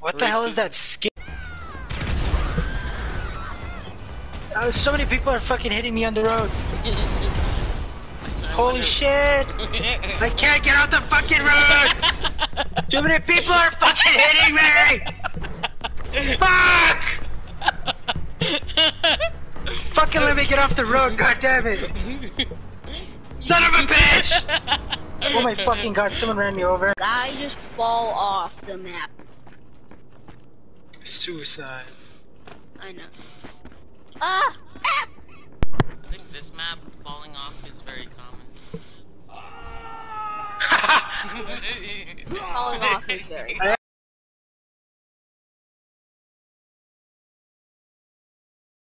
What the hell is that skin? So many people are fucking hitting me on the road. Holy shit! I can't get off the fucking road! Too many people are fucking hitting me! Fuck! Fucking let me get off the road, goddammit! Son of a bitch! Oh my fucking god, someone ran me over. I just fall off the map. Suicide. I know. Ah! I think this map, falling off, is very common. Falling off is very